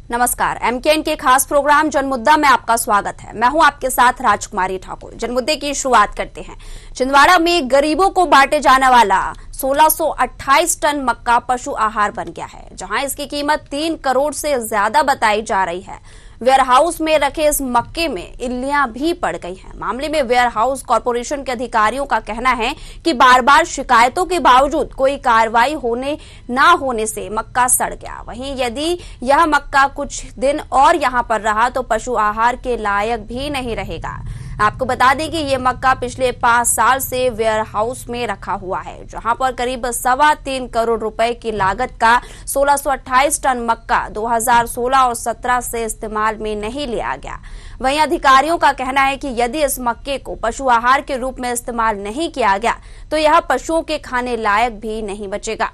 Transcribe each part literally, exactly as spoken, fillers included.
नमस्कार, एमकेएन के खास प्रोग्राम जनमुद्दा में आपका स्वागत है। मैं हूं आपके साथ राजकुमारी ठाकुर। जनमुद्दे की शुरुआत करते हैं। छिंदवाड़ा में गरीबों को बांटे जाने वाला सोलह सौ अट्ठाईस टन मक्का पशु आहार बन गया है, जहां इसकी कीमत तीन करोड़ से ज्यादा बताई जा रही है। वेयरहाउस में रखे इस मक्के में इल्लियां भी पड़ गई हैं। मामले में वेयरहाउस कॉरपोरेशन के अधिकारियों का कहना है कि बार बार शिकायतों के बावजूद कोई कार्रवाई होने ना होने से मक्का सड़ गया। वहीं यदि यह मक्का कुछ दिन और यहां पर रहा तो पशु आहार के लायक भी नहीं रहेगा। आपको बता दें कि ये मक्का पिछले पांच साल से वेयरहाउस में रखा हुआ है, जहां पर करीब सवा तीन करोड़ रुपए की लागत का सोलह सौ अट्ठाईस टन मक्का दो हज़ार सोलह और सत्रह से इस्तेमाल में नहीं लिया गया। वहीं अधिकारियों का कहना है कि यदि इस मक्के को पशु आहार के रूप में इस्तेमाल नहीं किया गया तो यह पशुओं के खाने लायक भी नहीं बचेगा।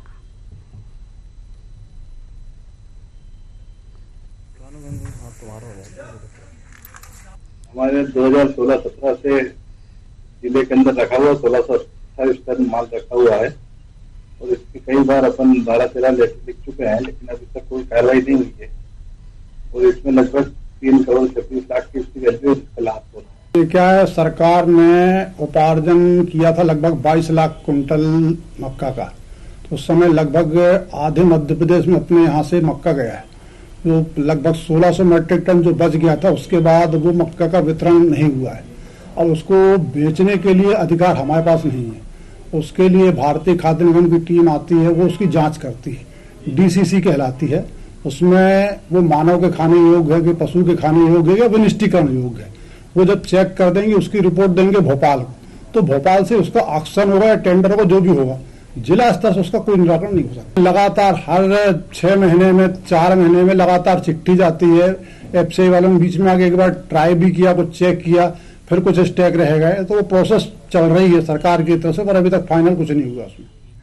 हमारे दो हज़ार सोलह सत्रह से जिले के अंदर रखा हुआ सोलह सौ अट्ठाईस टन माल रखा हुआ है और इसकी कई बार अपन बारह तेरह लेटर लिख चुके हैं, लेकिन अभी तक कोई कार्रवाई नहीं हुई है और इसमें लगभग तीन करोड़ छब्बीस लाख की इसकी वैल्यू खिलाफ हो रहा है। क्या है, सरकार ने उपार्जन किया था लगभग बाईस लाख कुंटल मक्का का, तो उस समय लगभग आधे मध्य प्रदेश में अपने यहाँ से मक्का गया है। वो लगभग सोलह सौ मीट्रिक टन जो बच गया था, उसके बाद वो मक्का का वितरण नहीं हुआ है और उसको बेचने के लिए अधिकार हमारे पास नहीं है। उसके लिए भारतीय खाद्य निगम की टीम आती है, वो उसकी जांच करती है, डीसीसी कहलाती है। उसमें वो मानव के खाने योग्य है कि पशु के खाने योग्य है या विनिष्टीकरण योग्य है, वो जब चेक कर देंगे उसकी रिपोर्ट देंगे भोपाल को, तो भोपाल से उसका ऑक्शन होगा या टेंडर होगा, जो भी होगा जिला स्तर से उसका कोई निराकरण नहीं हो सकता। लगातार हर छह महीने में चार महीने में लगातार चिट्ठी जाती है। एफसीआई वालों ने बीच में आगे एक बार ट्राई भी किया, कुछ चेक किया, फिर कुछ स्टैक रह गए, तो वो प्रोसेस चल रही है सरकार की तरफ से, पर अभी तक फाइनल कुछ नहीं हुआ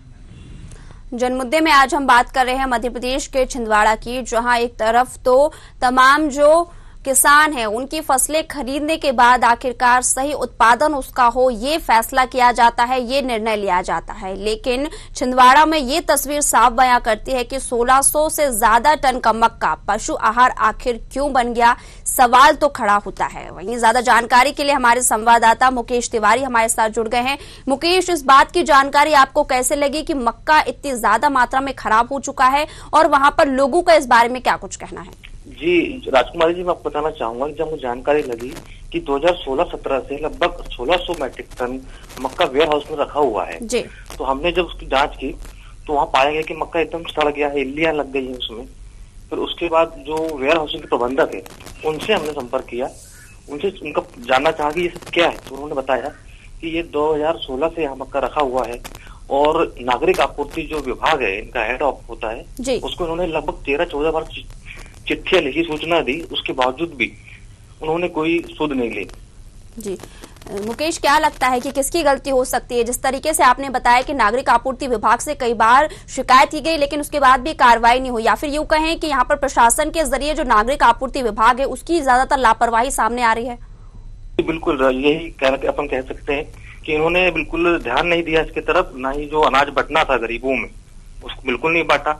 उसमें। जनमुद्दे में आज हम बात कर रहे हैं मध्य प्रदेश के छिंदवाड़ा की, जहां एक तरफ तो तमाम जो किसान हैं उनकी फसलें खरीदने के बाद आखिरकार सही उत्पादन उसका हो, ये फैसला किया जाता है, ये निर्णय लिया जाता है। लेकिन छिंदवाड़ा में ये तस्वीर साफ बयां करती है कि सोलह सौ से ज्यादा टन का मक्का पशु आहार आखिर क्यों बन गया, सवाल तो खड़ा होता है। वहीं ज्यादा जानकारी के लिए हमारे संवाददाता मुकेश तिवारी हमारे साथ जुड़ गए हैं। मुकेश, इस बात की जानकारी आपको कैसे लगी कि मक्का इतनी ज्यादा मात्रा में खराब हो चुका है और वहां पर लोगों का इस बारे में क्या कुछ कहना है? जी राजकुमारी जी, मैं आपको बताना चाहूंगा कि जब मुझे जानकारी लगी कि दो हज़ार सोलह सत्रह से लगभग सोलह सौ मैट्रिक टन मक्का वेयर हाउस में रखा हुआ है जी। तो हमने जब उसकी जांच की तो वहाँ पाया गया कि मक्का एकदम सड़ गया है, इल्लियां लग गई है उसमें। फिर उसके बाद जो वेयर हाउस के प्रबंधक है उनसे हमने संपर्क किया, उनसे उनका जानना चाहा कि ये सब क्या है, तो उन्होंने बताया कि ये दो हज़ार सोलह से यहाँ मक्का रखा हुआ है और नागरिक आपूर्ति जो विभाग है इनका हेड ऑफ होता है, उसको उन्होंने लगभग तेरह चौदह बार चिट्ठियां लिखी, सूचना दी, उसके बावजूद भी उन्होंने कोई सुध नहीं ली। जी मुकेश, क्या लगता है कि किसकी गलती हो सकती है? जिस तरीके से आपने बताया कि नागरिक आपूर्ति विभाग से कई बार शिकायत की गई लेकिन उसके बाद भी कार्रवाई नहीं हुई, या फिर यूं कहें कि यहाँ पर प्रशासन के जरिए जो नागरिक आपूर्ति विभाग है उसकी ज्यादातर लापरवाही सामने आ रही है? बिल्कुल, यही अपन कह सकते हैं कि इन्होंने बिल्कुल ध्यान नहीं दिया इसके तरफ, ना ही जो अनाज बंटना था गरीबों में उसको बिल्कुल नहीं बांटा।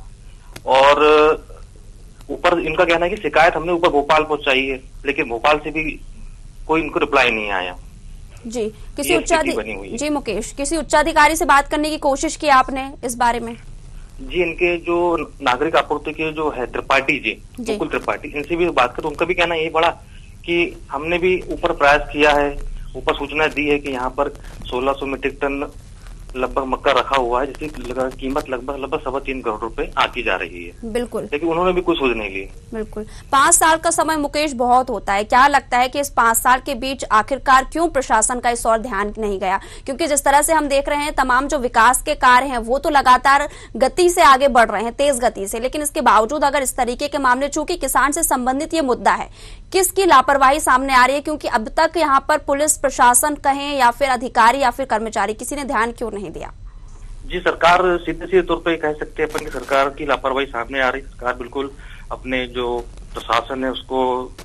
और ऊपर इनका कहना है कि शिकायत हमने ऊपर भोपाल पहुंचाई है, लेकिन भोपाल से भी कोई इनको रिप्लाई नहीं आया। जी किसी उच्चाधिकारी जी मुकेश किसी उच्चाधिकारी से बात करने की कोशिश की आपने इस बारे में? जी इनके जो नागरिक आपूर्ति के जो है त्रिपाठी जी, मुकुल त्रिपाठी, इनसे भी बात कर, उनका भी कहना यही पड़ा कि हमने भी ऊपर प्रयास किया है, ऊपर सूचना दी है कि यहाँ पर सोलह सौ मीट्रिक टन लगभग मक्का रखा हुआ है, जिसकी कीमत लगभग लगभग सवा तीन करोड़ रुपए आकी जा रही है। बिल्कुल, लेकिन उन्होंने भी कोई सोच नहीं ली। बिल्कुल, पांच साल का समय मुकेश बहुत होता है। क्या लगता है कि इस पांच साल के बीच आखिरकार क्यों प्रशासन का इस ओर ध्यान नहीं गया? क्योंकि जिस तरह से हम देख रहे हैं तमाम जो विकास के कार्य हैं वो तो लगातार गति से आगे बढ़ रहे हैं, तेज गति से, लेकिन इसके बावजूद अगर इस तरीके के मामले, चूंकि किसान से संबंधित ये मुद्दा है, किसकी लापरवाही सामने आ रही है? क्योंकि अब तक यहाँ पर पुलिस प्रशासन कहें या फिर अधिकारी या फिर कर्मचारी, किसी ने ध्यान क्यों नहीं दिया? जी सरकार, सीधे सीधे तौर पे कह सकते हैं अपन की सरकार की लापरवाही सामने आ रही। सरकार बिल्कुल अपने जो प्रशासन है उसको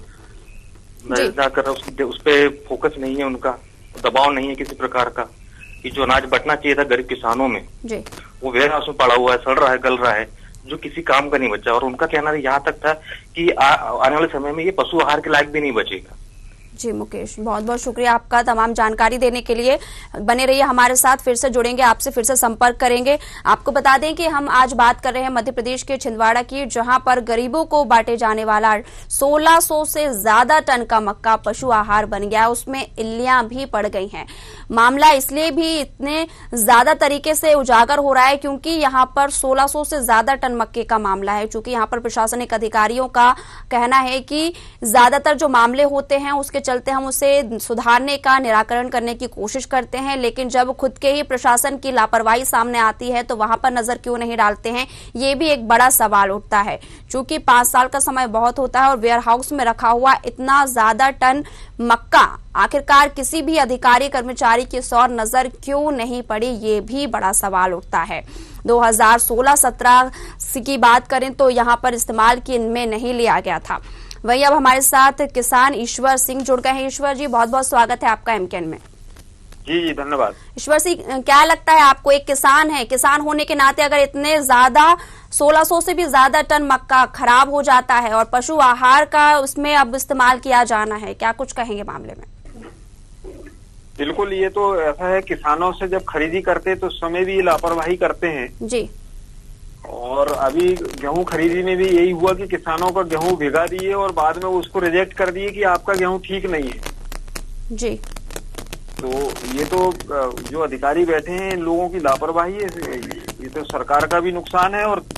ना कर, उस, उस पे फोकस नहीं है, उनका दबाव नहीं है किसी प्रकार का कि जो अनाज बंटना चाहिए था गरीब किसानों में जी। वो वेयर हाउस में पड़ा हुआ है, सड़ रहा है, गल रहा है। जो किसी काम का नहीं बचा। और उनका कहना यहाँ तक था कि आ, आने वाले समय में ये पशु आहार के लायक भी नहीं बचेगा। जी मुकेश, बहुत बहुत शुक्रिया आपका तमाम जानकारी देने के लिए। बने रहिए हमारे साथ, फिर से जुड़ेंगे आपसे, फिर से संपर्क करेंगे। आपको बता दें कि हम आज बात कर रहे हैं मध्य प्रदेश के छिंदवाड़ा की, जहां पर गरीबों को बांटे जाने वाला सोलह सौ से ज्यादा टन का मक्का पशु आहार बन गया, उसमें इल्लियां भी पड़ गई हैं। मामला इसलिए भी इतने ज्यादा तरीके से उजागर हो रहा है क्योंकि यहाँ पर सोलह सौ से ज्यादा टन मक्के का मामला है। चूंकि यहाँ पर प्रशासनिक अधिकारियों का कहना है कि ज्यादातर जो मामले होते हैं उसके चलते हम उसे सुधारने का, निराकरण करने की कोशिश करते हैं, लेकिन जब खुद के ही प्रशासन की लापरवाही सामने आती है तो वहां पर नजर क्यों नहीं डालते हैं, ये भी एक बड़ा सवाल उठता है। चूंकि पांच साल का समय बहुत होता है और वेयर हाउस में रखा हुआ इतना ज्यादा टन मक्का आखिरकार किसी भी अधिकारी कर्मचारी की सौर नजर क्यों नहीं पड़ी, ये भी बड़ा सवाल उठता है। दो हज़ार सोलह सत्रह की बात करें तो यहाँ पर इस्तेमाल की इनमें नहीं लिया गया था। वहीं अब हमारे साथ किसान ईश्वर सिंह जुड़ गए हैं। ईश्वर जी, बहुत बहुत स्वागत है आपका एमकेएन में। जी जी धन्यवाद। ईश्वर सिंह, क्या लगता है आपको, एक किसान है, किसान होने के नाते अगर इतने ज्यादा सोलह सौ से भी ज्यादा टन मक्का खराब हो जाता है और पशु आहार का उसमें अब इस्तेमाल किया जाना है, क्या कुछ कहेंगे मामले में? बिल्कुल, ये तो ऐसा है, किसानों से जब खरीदी करते तो उस समय भी लापरवाही करते हैं जी। और अभी गेहूं खरीदी में भी यही हुआ कि किसानों का गेहूं भिगा दिए और बाद में उसको रिजेक्ट कर दिए कि आपका गेहूं ठीक नहीं है जी। तो ये तो जो अधिकारी बैठे हैं इन लोगों की लापरवाही है, ये तो सरकार का भी नुकसान है। और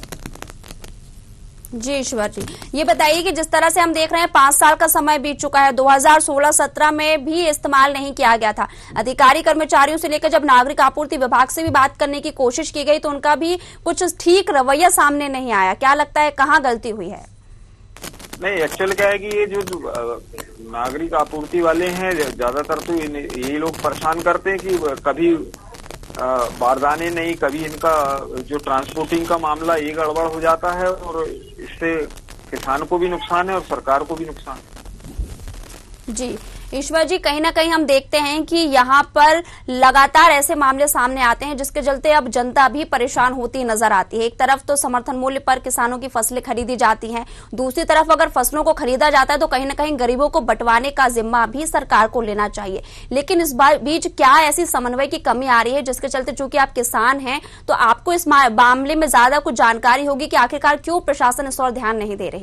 जी ईश्वर जी, ये बताइए कि जिस तरह से हम देख रहे हैं पांच साल का समय बीत चुका है, दो हज़ार सोलह सत्रह में भी इस्तेमाल नहीं किया गया था। अधिकारी कर्मचारियों से लेकर जब नागरिक आपूर्ति विभाग से भी बात करने की कोशिश की गई तो उनका भी कुछ ठीक रवैया सामने नहीं आया। क्या लगता है कहाँ गलती हुई है? नहीं, एक्चुअल क्या है कि ये जो नागरिक आपूर्ति वाले हैं ज्यादातर तो यही लोग परेशान करते हैं कि कभी बारदाने नहीं, कभी इनका जो ट्रांसपोर्टिंग का मामला ये गड़बड़ हो जाता है और इससे किसान को भी नुकसान है और सरकार को भी नुकसान है। जी ईश्वर जी, कहीं ना कहीं हम देखते हैं कि यहाँ पर लगातार ऐसे मामले सामने आते हैं जिसके चलते अब जनता भी परेशान होती नजर आती है। एक तरफ तो समर्थन मूल्य पर किसानों की फसलें खरीदी जाती हैं, दूसरी तरफ अगर फसलों को खरीदा जाता है तो कहीं ना कहीं गरीबों को बंटवाने का जिम्मा भी सरकार को लेना चाहिए। लेकिन इस बीच क्या ऐसी समन्वय की कमी आ रही है जिसके चलते, चूंकि आप किसान हैं तो आपको इस मामले में ज्यादा कुछ जानकारी होगी कि आखिरकार क्यों प्रशासन इस ओर ध्यान नहीं दे रही?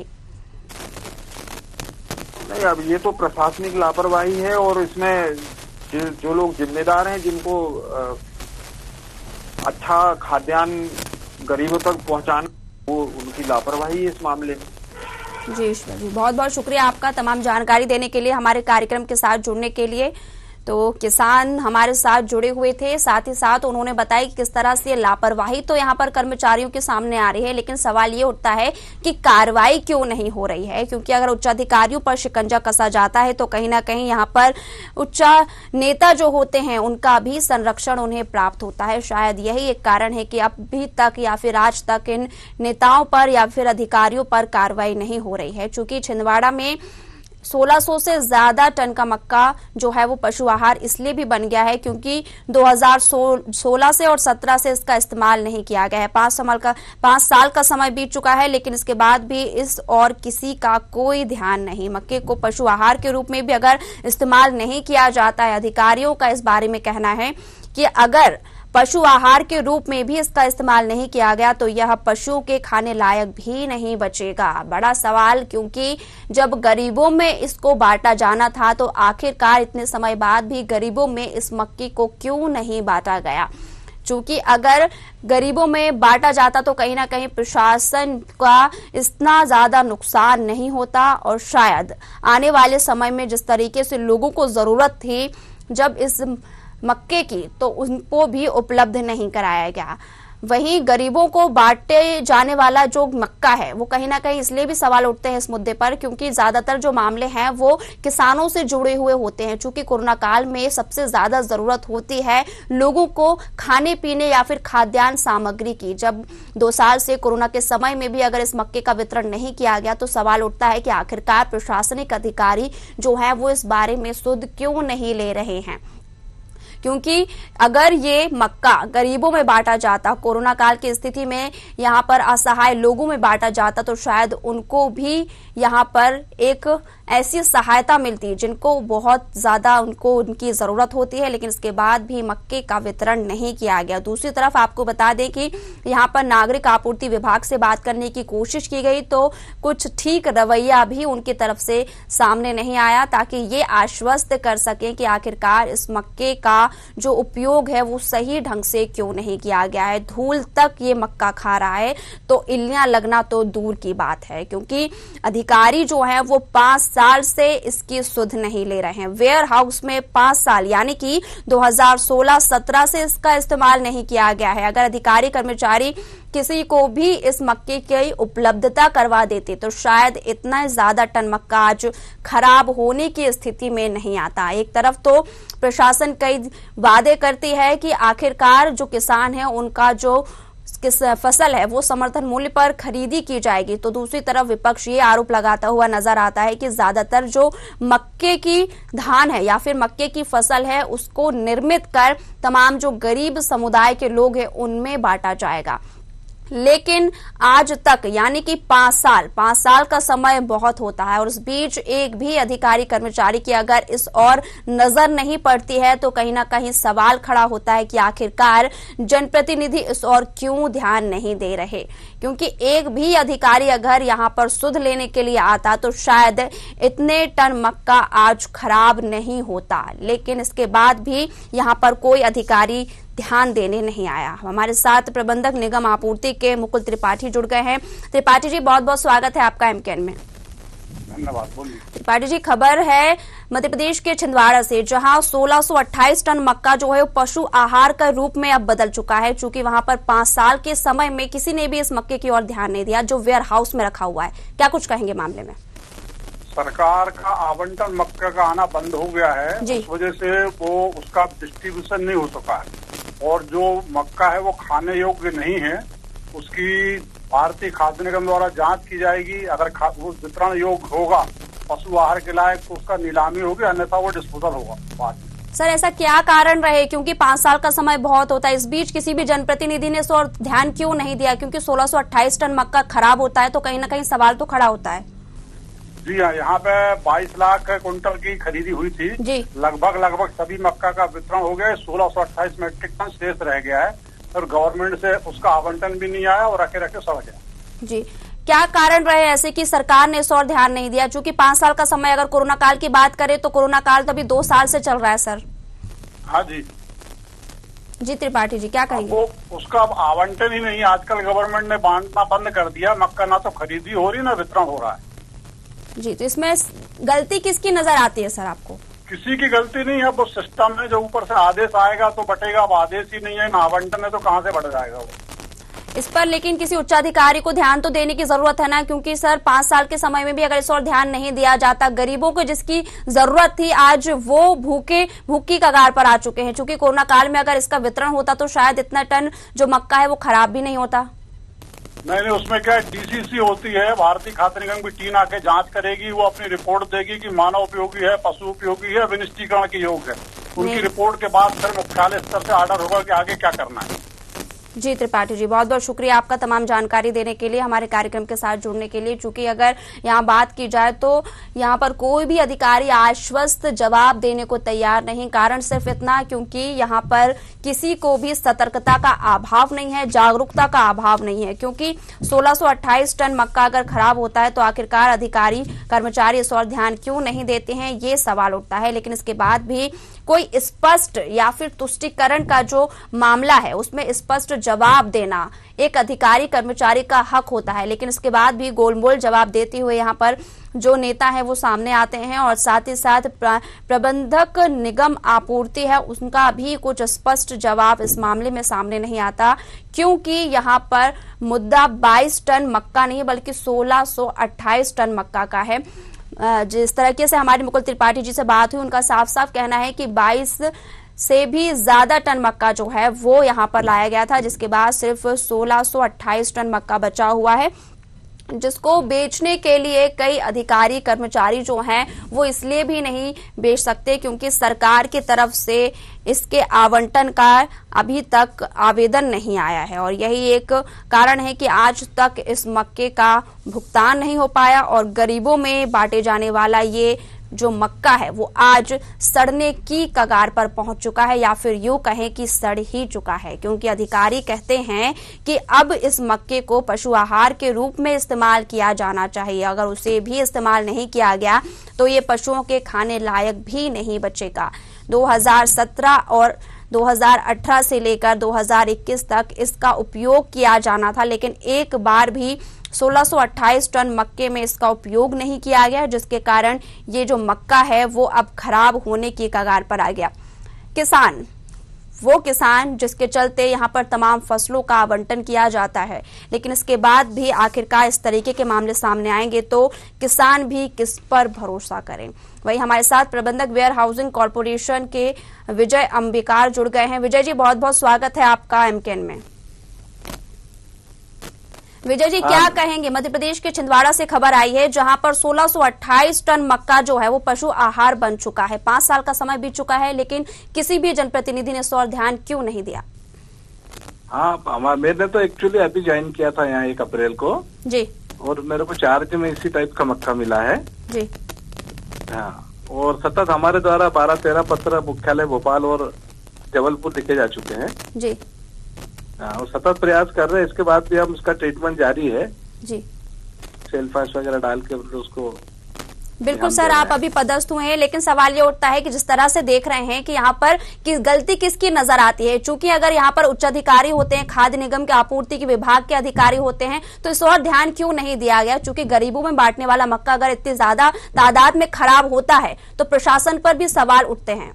नहीं, अब ये तो प्रशासनिक लापरवाही है और इसमें जो लोग जिम्मेदार हैं, जिनको अच्छा खाद्यान्न गरीबों तक पहुंचाना, वो उनकी लापरवाही है इस मामले में। जी ईश्वर जी, बहुत बहुत शुक्रिया आपका तमाम जानकारी देने के लिए, हमारे कार्यक्रम के साथ जुड़ने के लिए। तो किसान हमारे साथ जुड़े हुए थे, साथ ही साथ उन्होंने बताया कि किस तरह से लापरवाही तो यहाँ पर कर्मचारियों के सामने आ रही है, लेकिन सवाल ये उठता है कि कार्रवाई क्यों नहीं हो रही है। क्योंकि अगर उच्चाधिकारियों पर शिकंजा कसा जाता है तो कहीं ना कहीं यहाँ पर उच्च नेता जो होते हैं उनका भी संरक्षण उन्हें प्राप्त होता है। शायद यही एक कारण है कि अभी तक या फिर आज तक इन नेताओं पर या फिर अधिकारियों पर कार्रवाई नहीं हो रही है। चूंकि छिंदवाड़ा में सोलह सौ से ज्यादा टन का मक्का जो है वो पशु आहार इसलिए भी बन गया है क्योंकि दो हज़ार सोलह से और सत्रह से इसका इस्तेमाल नहीं किया गया है। पांच साल का पांच साल का समय बीत चुका है, लेकिन इसके बाद भी इस और किसी का कोई ध्यान नहीं। मक्के को पशु आहार के रूप में भी अगर इस्तेमाल नहीं किया जाता है, अधिकारियों का इस बारे में कहना है कि अगर पशु आहार के रूप में भी इसका इस्तेमाल नहीं किया गया तो यह पशुओं के खाने लायक भी नहीं बचेगा। बड़ा सवाल, क्योंकि जब गरीबों में इसको बांटा जाना था तो आखिरकार इतने समय बाद भी गरीबों में इस मक्के को क्यों नहीं बांटा गया? चूंकि अगर गरीबों में बांटा जाता तो कहीं ना कहीं प्रशासन का इतना ज्यादा नुकसान नहीं होता और शायद आने वाले समय में जिस तरीके से लोगों को जरूरत थी जब इस मक्के की, तो उनको भी उपलब्ध नहीं कराया गया। वहीं गरीबों को बांटे जाने वाला जो मक्का है वो कहीं ना कहीं इसलिए भी सवाल उठते हैं इस मुद्दे पर क्योंकि ज्यादातर जो मामले हैं वो किसानों से जुड़े हुए होते हैं। चूंकि कोरोना काल में सबसे ज्यादा जरूरत होती है लोगों को खाने पीने या फिर खाद्यान्न सामग्री की। जब दो साल से कोरोना के समय में भी अगर इस मक्के का वितरण नहीं किया गया तो सवाल उठता है कि आखिरकार प्रशासनिक अधिकारी जो है वो इस बारे में सुध क्यों नहीं ले रहे हैं। क्योंकि अगर ये मक्का गरीबों में बांटा जाता, कोरोना काल की स्थिति में यहाँ पर असहाय लोगों में बांटा जाता, तो शायद उनको भी यहाँ पर एक ऐसी सहायता मिलती जिनको बहुत ज्यादा उनको उनकी जरूरत होती है, लेकिन इसके बाद भी मक्के का वितरण नहीं किया गया। दूसरी तरफ आपको बता दें कि यहाँ पर नागरिक आपूर्ति विभाग से बात करने की कोशिश की गई तो कुछ ठीक रवैया भी उनकी तरफ से सामने नहीं आया, ताकि ये आश्वस्त कर सकें कि आखिरकार इस मक्के का जो उपयोग है वो सही ढंग से क्यों नहीं किया गया है। धूल तक ये मक्का खा रहा है तो इल्लियां लगना तो दूर की बात है, क्योंकि अधिकारी जो है वो पांच साल से इसकी सुध नहीं ले रहे हैं। वेयर हाउस में पांच साल यानी कि दो हज़ार सोलह सत्रह से इसका इस्तेमाल नहीं किया गया है। अगर अधिकारी कर्मचारी किसी को भी इस मक्के की उपलब्धता करवा देते तो शायद इतना ज्यादा टन मक्का आज खराब होने की स्थिति में नहीं आता। एक तरफ तो प्रशासन कई वादे करती है कि आखिरकार जो किसान है उनका जो किस फसल है वो समर्थन मूल्य पर खरीदी की जाएगी, तो दूसरी तरफ विपक्ष ये आरोप लगाता हुआ नजर आता है कि ज्यादातर जो मक्के की धान है या फिर मक्के की फसल है उसको निर्मित कर तमाम जो गरीब समुदाय के लोग हैं उनमें बांटा जाएगा। लेकिन आज तक यानी कि पांच साल पांच साल का समय बहुत होता है और इस बीच एक भी अधिकारी कर्मचारी की अगर इस और नजर नहीं पड़ती है तो कहीं ना कहीं सवाल खड़ा होता है कि आखिरकार जनप्रतिनिधि इस और क्यों ध्यान नहीं दे रहे, क्योंकि एक भी अधिकारी अगर यहाँ पर सुध लेने के लिए आता तो शायद इतने टन मक्का आज खराब नहीं होता। लेकिन इसके बाद भी यहाँ पर कोई अधिकारी ध्यान देने नहीं आया। हमारे साथ प्रबंधक निगम आपूर्ति के मुकुल त्रिपाठी जुड़ गए हैं। त्रिपाठी जी, बहुत बहुत स्वागत है आपका एमकेएन में। धन्यवाद, बोलिए। त्रिपाठी जी, खबर है मध्य प्रदेश के छिंदवाड़ा से, जहां सोलह सौ अट्ठाईस टन मक्का जो है पशु आहार का रूप में अब बदल चुका है, चूंकि वहां पर पांच साल के समय में किसी ने भी इस मक्के की ओर ध्यान नहीं दिया जो वेयर हाउस में रखा हुआ है। क्या कुछ कहेंगे मामले में? सरकार का आवंटन मक्का का आना बंद हो गया है, इस वजह से वो उसका डिस्ट्रीब्यूशन नहीं हो सका है और जो मक्का है वो खाने योग्य नहीं है। उसकी भारतीय खाद्य निगम द्वारा जांच की जाएगी। अगर वो वितरण योग्य होगा पशु आहार के लायक तो उसका नीलामी होगी, अन्यथा वो डिस्पोजल होगा बाद में। सर, ऐसा क्या कारण रहे, क्योंकि पांच साल का समय बहुत होता है, इस बीच किसी भी जनप्रतिनिधि ने इस और ध्यान क्यों नहीं दिया? क्योंकि सोलह सौ अट्ठाईस टन मक्का खराब होता है तो कहीं ना कहीं सवाल तो खड़ा होता है। जी हाँ, यहाँ पे बाईस लाख कुंटल की खरीदी हुई थी जी। लगभग लगभग सभी मक्का का वितरण हो गया है। सोलह सौ अट्ठाईस मीट्रिक टन शेष रह गया है और गवर्नमेंट से उसका आवंटन भी नहीं आया और रखे रखे सड़ गया। जी, क्या कारण रहे ऐसे कि सरकार ने इस और ध्यान नहीं दिया? चूंकि पांच साल का समय, अगर कोरोना काल की बात करें तो कोरोना काल तो अभी दो साल से चल रहा है सर। हाँ जी जी त्रिपाठी जी, क्या कहेंगे? वो उसका अब आवंटन ही नहीं। आजकल गवर्नमेंट ने बांटना बंद कर दिया मक्का, ना तो खरीदी हो रही ना वितरण हो रहा है। जी, तो इसमें गलती किसकी नजर आती है सर आपको? किसी की गलती नहीं है, वो सिस्टम है जो ऊपर से आदेश आएगा तो बटेगा। अब आदेश ही नहीं है, ना आवंटन है, तो कहाँ से बढ़ जाएगा वो? इस पर लेकिन किसी उच्चाधिकारी को ध्यान तो देने की जरूरत है ना, क्योंकि सर पांच साल के समय में भी अगर इस और ध्यान नहीं दिया जाता, गरीबों को जिसकी जरूरत थी आज वो भूखे भूख की कगार पर आ चुके हैं। चूंकि कोरोना काल में अगर इसका वितरण होता तो शायद इतना टन जो मक्का है वो खराब भी नहीं होता। नहीं नहीं, उसमें क्या डीसीसी होती है, भारतीय खाद्य निगम की टीम आके जांच करेगी, वो अपनी रिपोर्ट देगी कि मानव उपयोगी है, पशु उपयोगी है, विनिष्टीकरण के योग्य है। उनकी रिपोर्ट के बाद फिर मुख्यालय स्तर से ऑर्डर होगा कि आगे क्या करना है। जी त्रिपाठी जी, बहुत बहुत शुक्रिया आपका तमाम जानकारी देने के लिए, हमारे कार्यक्रम के साथ जुड़ने के लिए। चूंकि अगर यहाँ बात की जाए तो यहाँ पर कोई भी अधिकारी आश्वस्त जवाब देने को तैयार नहीं। कारण सिर्फ इतना क्योंकि यहाँ पर किसी को भी सतर्कता का अभाव नहीं है, जागरूकता का अभाव नहीं है। क्योंकि सोलह सौ अट्ठाईस टन मक्का अगर खराब होता है तो आखिरकार अधिकारी कर्मचारी इस और ध्यान क्यों नहीं देते हैं, ये सवाल उठता है। लेकिन इसके बाद भी कोई स्पष्ट या फिर तुष्टिकरण का जो मामला है उसमें स्पष्ट जवाब देना एक अधिकारी कर्मचारी का हक होता है। लेकिन इसके बाद भी गोलमोल जवाब देते हुए यहाँ पर जो नेता है वो सामने आते हैं और साथ ही साथ प्रबंधक निगम आपूर्ति है उनका भी कुछ स्पष्ट जवाब इस मामले में सामने नहीं आता। क्योंकि यहाँ पर मुद्दा बाईस टन मक्का नहीं बल्कि सोलह सौ अट्ठाईस टन मक्का का है। जिस तरीके से हमारे मुकुल त्रिपाठी जी से बात हुई, उनका साफ साफ कहना है कि बाईस से भी ज्यादा टन मक्का जो है वो यहाँ पर लाया गया था, जिसके बाद सिर्फ सोलह सौ अट्ठाईस टन मक्का बचा हुआ है। जिसको बेचने के लिए कई अधिकारी कर्मचारी जो हैं वो इसलिए भी नहीं बेच सकते क्योंकि सरकार की तरफ से इसके आवंटन का अभी तक आवेदन नहीं आया है और यही एक कारण है कि आज तक इस मक्के का भुगतान नहीं हो पाया और गरीबों में बांटे जाने वाला ये जो मक्का है वो आज सड़ने की कगार पर पहुंच चुका है या फिर यूं कहें कि सड़ ही चुका है क्योंकि अधिकारी कहते हैं कि अब इस मक्के को पशु आहार के रूप में इस्तेमाल किया जाना चाहिए। अगर उसे भी इस्तेमाल नहीं किया गया तो ये पशुओं के खाने लायक भी नहीं बचेगा। दो हज़ार सत्रह और दो हज़ार अठारह से लेकर दो हज़ार इक्कीस तक इसका उपयोग किया जाना था लेकिन एक बार भी सोलह सौ अट्ठाईस टन मक्के में इसका उपयोग नहीं किया गया जिसके कारण ये जो मक्का है वो अब खराब होने की कगार पर आ गया। किसान वो किसान जिसके चलते यहाँ पर तमाम फसलों का आवंटन किया जाता है लेकिन इसके बाद भी आखिरकार इस तरीके के मामले सामने आएंगे तो किसान भी किस पर भरोसा करें। वही हमारे साथ प्रबंधक वेयर हाउसिंग कॉर्पोरेशन के विजय अंबिकार जुड़ गए हैं। विजय जी बहुत बहुत स्वागत है आपका एमकेन में। विजय जी क्या कहेंगे, मध्य प्रदेश के छिंदवाड़ा से खबर आई है जहां पर सोलह सौ अट्ठाईस टन मक्का जो है वो पशु आहार बन चुका है। पांच साल का समय बीत चुका है लेकिन किसी भी जनप्रतिनिधि ने इस और ध्यान क्यों नहीं दिया? हाँ, हमारा मैंने तो एक्चुअली अभी ज्वाइन किया था यहाँ एक अप्रैल को जी और मेरे को चार्ज में इसी टाइप का मक्का मिला है जी। हाँ, और सतत हमारे द्वारा बारह तेरह पत्र मुख्यालय भोपाल और जबलपुर लिखे जा चुके हैं जी। हाँ, सतत प्रयास कर रहे हैं। इसके बाद भी हम उसका ट्रीटमेंट जारी है जी, सेल्फास वगैरह डाल के उसको। बिल्कुल सर, आप अभी पदस्थ हुए हैं लेकिन सवाल ये उठता है कि जिस तरह से देख रहे हैं कि यहाँ पर किस गलती किसकी नजर आती है, चूंकि अगर यहाँ पर उच्च अधिकारी होते हैं, खाद्य निगम के आपूर्ति के विभाग के अधिकारी होते हैं तो इस और ध्यान क्यों नहीं दिया गया? चूंकि गरीबों में बांटने वाला मक्का अगर इतनी ज्यादा तादाद में खराब होता है तो प्रशासन पर भी सवाल उठते हैं।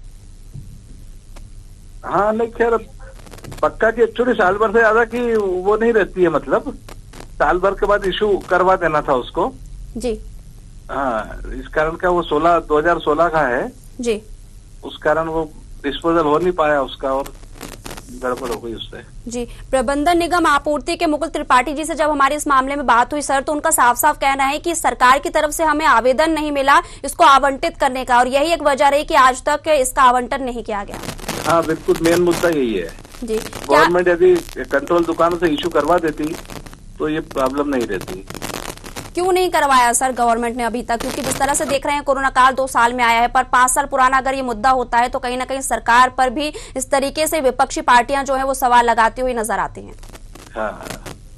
हाँ नहीं, खैर पक्का की एक्चुअली साल भर से ज्यादा की वो नहीं रहती है, मतलब साल भर के बाद इशू करवा देना था उसको जी। हाँ, इस कारण का वो सोलह दो हजार सोलह का है जी, उस कारण वो डिस्पोजल हो नहीं पाया उसका और गड़बड़ हो गई उससे जी। प्रबंधन निगम आपूर्ति के मुकुल त्रिपाठी जी से जब हमारी इस मामले में बात हुई सर तो उनका साफ साफ कहना है कि सरकार की तरफ से हमें आवेदन नहीं मिला इसको आवंटित करने का और यही एक वजह रही कि आज तक इसका आवंटन नहीं किया गया। हाँ बिल्कुल, मेन मुद्दा यही है जी। गवर्नमेंट यदि कंट्रोल दुकानों से इशू करवा देती तो ये प्रॉब्लम नहीं रहती। क्यों नहीं करवाया सर गवर्नमेंट ने अभी तक? क्योंकि जिस तरह से देख रहे हैं कोरोना काल दो साल में आया है पर पांच साल पुराना अगर ये मुद्दा होता है तो कहीं ना कहीं सरकार पर भी इस तरीके से विपक्षी पार्टियां जो है वो सवाल लगाती हुई नजर आती हैं। हाँ।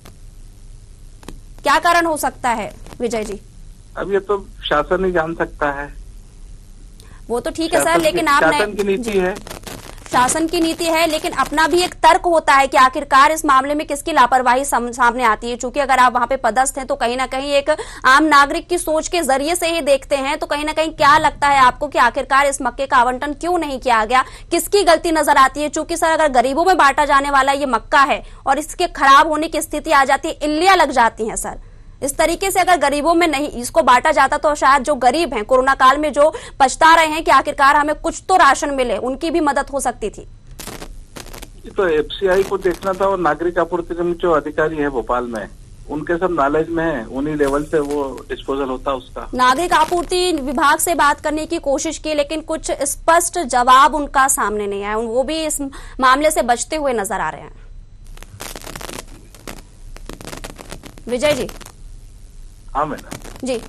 क्या कारण हो सकता है विजय जी? अब ये तो शासन ही जान सकता है। वो तो ठीक है सर, लेकिन आपने शासन की नीति है शासन की नीति है लेकिन अपना भी एक तर्क होता है कि आखिरकार इस मामले में किसकी लापरवाही सामने आती है। चूंकि अगर आप वहां पे पदस्थ हैं तो कहीं ना कहीं एक आम नागरिक की सोच के जरिए से ही देखते हैं तो कहीं ना कहीं क्या लगता है आपको कि आखिरकार इस मक्के का आवंटन क्यों नहीं किया गया, किसकी गलती नजर आती है? चूंकि सर अगर गरीबों में बांटा जाने वाला ये मक्का है और इसके खराब होने की स्थिति आ जाती है, इल्लियां लग जाती है सर, इस तरीके से अगर गरीबों में नहीं इसको बांटा जाता तो शायद जो गरीब हैं कोरोना काल में जो पछता रहे हैं कि आखिरकार हमें कुछ तो राशन मिले, उनकी भी मदद हो सकती थी। तो एफसीआई को देखना था और नागरिक आपूर्ति निगम जो अधिकारी है भोपाल में उनके सब नॉलेज में है, उन्हीं लेवल से वो डिस्पोजल होता उसका। नागरिक आपूर्ति विभाग से बात करने की कोशिश की लेकिन कुछ स्पष्ट जवाब उनका सामने नहीं आया, वो भी इस मामले से बचते हुए नजर आ रहे हैं। विजय जी। हाँ मैडम जी।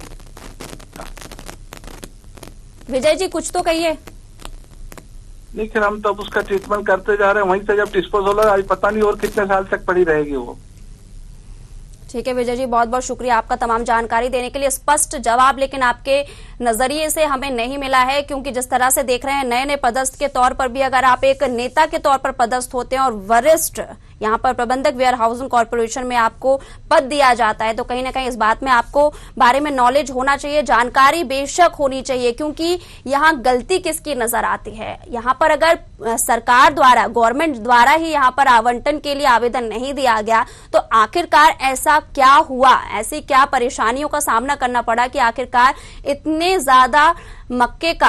विजय जी कुछ तो कहिए। नहीं, फिर हम तो अब उसका ट्रीटमेंट करते जा रहे हैं, वहीं से जब डिस्पोज होगा आज पता नहीं और कितने साल तक पड़ी रहेगी वो। ठीक है विजय जी, बहुत बहुत शुक्रिया आपका तमाम जानकारी देने के लिए। स्पष्ट जवाब लेकिन आपके नजरिए से हमें नहीं मिला है क्योंकि जिस तरह से देख रहे हैं नए नए पदस्थ के तौर पर भी अगर आप एक नेता के तौर पर पदस्थ होते हैं और वरिष्ठ यहाँ पर प्रबंधक वेयर हाउसिंग कॉर्पोरेशन में आपको पद दिया जाता है तो कहीं ना कहीं इस बात में आपको बारे में नॉलेज होना चाहिए, जानकारी बेशक होनी चाहिए क्योंकि यहाँ गलती किसकी नजर आती है। यहाँ पर अगर सरकार द्वारा गवर्नमेंट द्वारा ही यहाँ पर आवंटन के लिए आवेदन नहीं दिया गया तो आखिरकार ऐसा क्या हुआ, ऐसी क्या परेशानियों का सामना करना पड़ा कि आखिरकार इतने ज्यादा मक्के का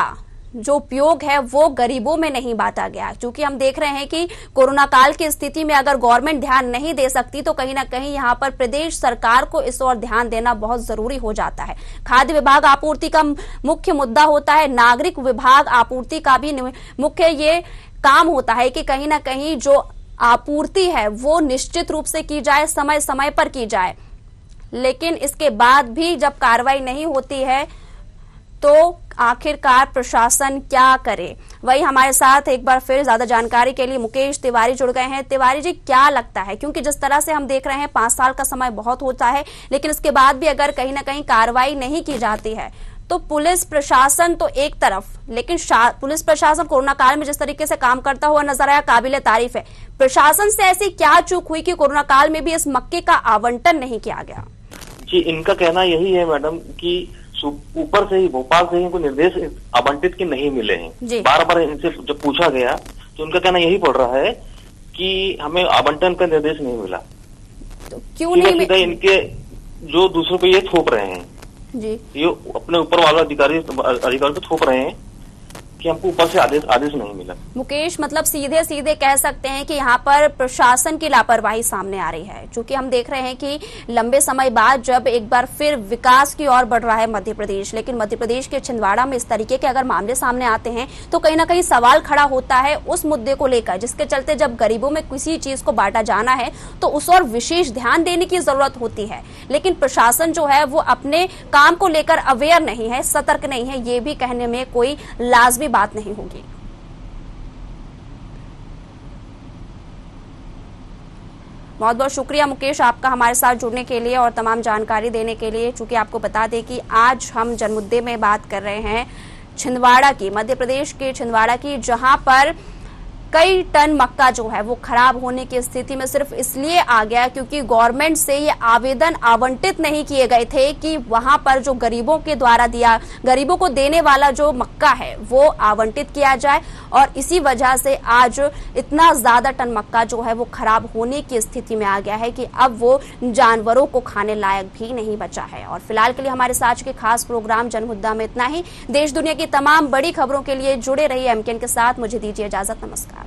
जो उपयोग है वो गरीबों में नहीं बांटा गया, क्योंकि हम देख रहे हैं कि कोरोना काल की स्थिति में अगर गवर्नमेंट ध्यान नहीं दे सकती तो कहीं ना कहीं यहाँ पर प्रदेश सरकार को इस ओर ध्यान देना बहुत जरूरी हो जाता है। खाद्य विभाग आपूर्ति का मुख्य मुद्दा होता है, नागरिक विभाग आपूर्ति का भी मुख्य ये काम होता है कि कहीं ना कहीं जो आपूर्ति है वो निश्चित रूप से की जाए, समय समय पर की जाए। लेकिन इसके बाद भी जब कार्रवाई नहीं होती है तो आखिरकार प्रशासन क्या करे। वही हमारे साथ एक बार फिर ज्यादा जानकारी के लिए मुकेश तिवारी जुड़ गए हैं। तिवारी जी, क्या लगता है, क्योंकि जिस तरह से हम देख रहे हैं पांच साल का समय बहुत होता है, लेकिन इसके बाद भी अगर कहीं ना कहीं कार्रवाई नहीं की जाती है तो पुलिस प्रशासन तो एक तरफ, लेकिन पुलिस प्रशासन कोरोना काल में जिस तरीके से काम करता हुआ नजर आया, काबिले तारीफ है। प्रशासन से ऐसी क्या चूक हुई कि कोरोना काल में भी इस मक्के का आवंटन नहीं किया गया? जी, इनका कहना यही है मैडम कि ऊपर से ही, भोपाल से ही इनको निर्देश आवंटित के नहीं मिले हैं। बार बार इनसे जब पूछा गया तो उनका कहना यही पड़ रहा है कि हमें आवंटन का निर्देश नहीं मिला। तो क्यों नहीं मिला? इनके जो दूसरों पे ये थोप रहे हैं जी, ये अपने ऊपर वाला अधिकारी अधिकारी को थोप रहे हैं कि हमको ऊपर से आदेश आदेश नहीं मिला। मुकेश, मतलब सीधे सीधे कह सकते हैं कि यहाँ पर प्रशासन की लापरवाही सामने आ रही है, क्योंकि हम देख रहे हैं कि लंबे समय बाद जब एक बार फिर विकास की ओर बढ़ रहा है मध्य प्रदेश, लेकिन मध्य प्रदेश के छिंदवाड़ा में इस तरीके के अगर मामले सामने आते हैं तो कहीं ना कहीं सवाल खड़ा होता है उस मुद्दे को लेकर, जिसके चलते जब गरीबों में किसी चीज को बांटा जाना है तो उस ओर विशेष ध्यान देने की जरूरत होती है। लेकिन प्रशासन जो है वो अपने काम को लेकर अवेयर नहीं है, सतर्क नहीं है, ये भी कहने में कोई लाजमी बात नहीं होगी। बहुत बहुत शुक्रिया मुकेश आपका हमारे साथ जुड़ने के लिए और तमाम जानकारी देने के लिए। चूंकि आपको बता दें कि आज हम जनमुद्दे में बात कर रहे हैं छिंदवाड़ा की, मध्य प्रदेश के छिंदवाड़ा की, जहां पर कई टन मक्का जो है वो खराब होने की स्थिति में सिर्फ इसलिए आ गया क्योंकि गवर्नमेंट से ये आवेदन आवंटित नहीं किए गए थे कि वहां पर जो गरीबों के द्वारा दिया, गरीबों को देने वाला जो मक्का है वो आवंटित किया जाए, और इसी वजह से आज इतना ज्यादा टन मक्का जो है वो खराब होने की स्थिति में आ गया है कि अब वो जानवरों को खाने लायक भी नहीं बचा है। और फिलहाल के लिए हमारे साथ के खास प्रोग्राम जनमुद्दा में इतना ही। देश दुनिया की तमाम बड़ी खबरों के लिए जुड़े रहिए एमकेएन के साथ। मुझे दीजिए इजाजत, नमस्कार।